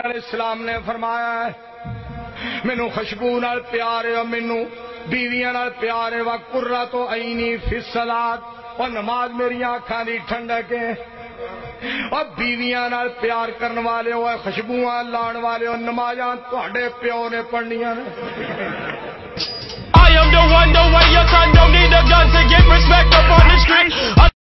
इस्लाम ने फरमाया है मैनू खुशबू नाल प्यार है, मैनू बीवियां नाल प्यार है। वा कुर्रा तो ऐनी फिसलात, और नमाज मेरी आंखां दी ठंडक है। और बीवियां नाल प्यार करने वाले हो, खुशबुआं लाने वाले हो, नमाजां तुहाडे प्यो ने पढ़नियां ने। I am the one, the way your son don't need a gun to get respect up on the street.